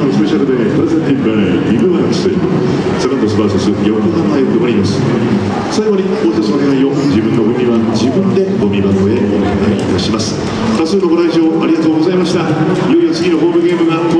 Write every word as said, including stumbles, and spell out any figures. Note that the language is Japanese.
のスペシャルデープレゼンティングバイビッグワンスセカンドス ブイエス 横浜 F ・マリノス。最後にもう一つお願いを、自分のゴミは自分でゴミ箱へお願いいたします。多数のご来場ありがとうございました。いよいよ次のホームゲームが